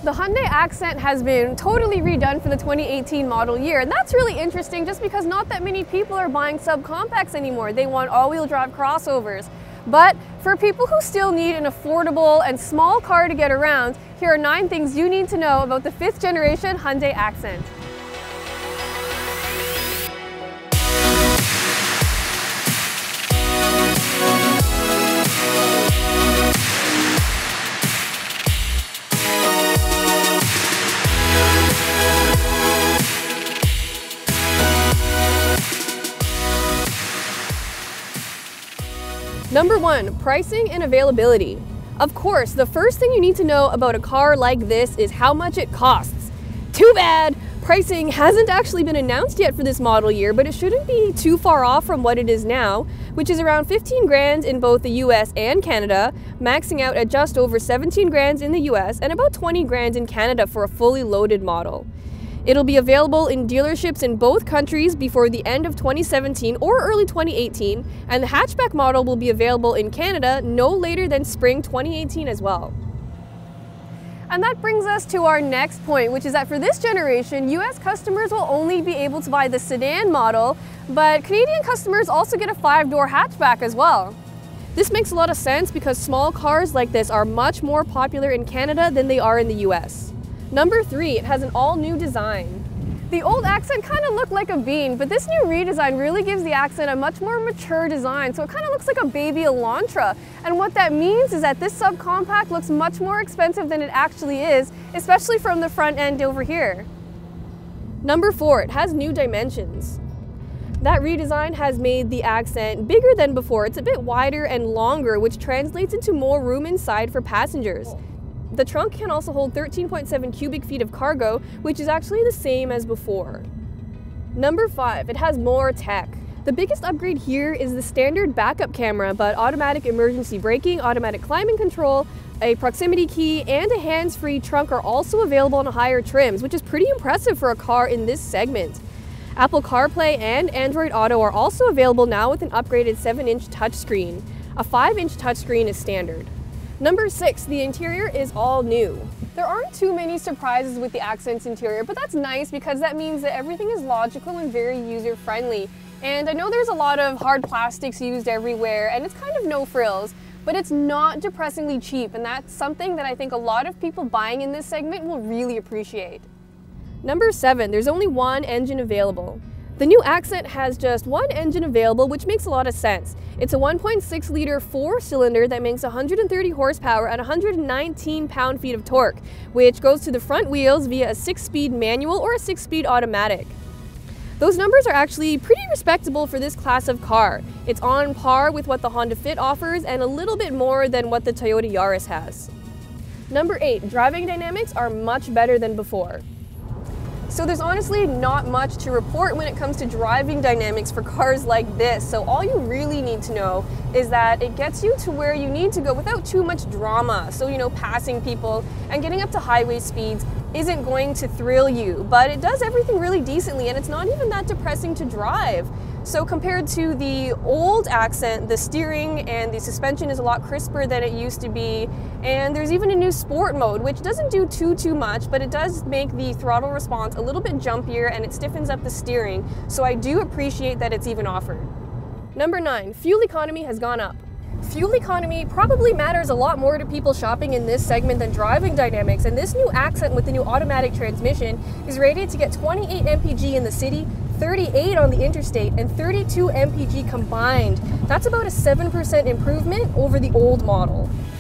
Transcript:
The Hyundai Accent has been totally redone for the 2018 model year, and that's really interesting just because not that many people are buying subcompacts anymore. They want all-wheel drive crossovers. But for people who still need an affordable and small car to get around, here are 9 things you need to know about the 5th generation Hyundai Accent. Number 1, pricing and availability. Of course, the first thing you need to know about a car like this is how much it costs. Too bad! Pricing hasn't actually been announced yet for this model year, but it shouldn't be too far off from what it is now, which is around 15 grand in both the US and Canada, maxing out at just over 17 grand in the US and about 20 grand in Canada for a fully loaded model. It'll be available in dealerships in both countries before the end of 2017 or early 2018, and the hatchback model will be available in Canada no later than spring 2018 as well. And that brings us to our next point, which is that for this generation, US customers will only be able to buy the sedan model, but Canadian customers also get a 5-door hatchback as well. This makes a lot of sense because small cars like this are much more popular in Canada than they are in the US. Number 3, it has an all-new design. The old Accent kind of looked like a bean, but this new redesign really gives the Accent a much more mature design, so it kind of looks like a baby Elantra. And what that means is that this subcompact looks much more expensive than it actually is, especially from the front end over here. Number 4, it has new dimensions. That redesign has made the Accent bigger than before. It's a bit wider and longer, which translates into more room inside for passengers. The trunk can also hold 13.7 cubic feet of cargo, which is actually the same as before. Number 5, it has more tech. The biggest upgrade here is the standard backup camera, but automatic emergency braking, automatic climate control, a proximity key, and a hands-free trunk are also available on higher trims, which is pretty impressive for a car in this segment. Apple CarPlay and Android Auto are also available now with an upgraded 7-inch touchscreen. A 5-inch touchscreen is standard. Number 6, the interior is all new. There aren't too many surprises with the Accent's interior, but that's nice because that means that everything is logical and very user-friendly. And I know there's a lot of hard plastics used everywhere, and it's kind of no frills, but it's not depressingly cheap, and that's something that I think a lot of people buying in this segment will really appreciate. Number 7, there's only one engine available. The new Accent has just one engine available, which makes a lot of sense. It's a 1.6-liter 4-cylinder that makes 130 horsepower and 119 pound-feet of torque, which goes to the front wheels via a 6-speed manual or a 6-speed automatic. Those numbers are actually pretty respectable for this class of car. It's on par with what the Honda Fit offers and a little bit more than what the Toyota Yaris has. Number 8, driving dynamics are much better than before. So there's honestly not much to report when it comes to driving dynamics for cars like this. So all you really need to know is that it gets you to where you need to go without too much drama. So, passing people and getting up to highway speeds isn't going to thrill you, but it does everything really decently and it's not even that depressing to drive. So compared to the old Accent, the steering and the suspension is a lot crisper than it used to be. And there's even a new sport mode, which doesn't do too much, but it does make the throttle response a little bit jumpier and it stiffens up the steering. So I do appreciate that it's even offered. Number 9, fuel economy has gone up. Fuel economy probably matters a lot more to people shopping in this segment than driving dynamics, and this new Accent with the new automatic transmission is rated to get 28 mpg in the city, 38 on the interstate, and 32 mpg combined. That's about a 7% improvement over the old model.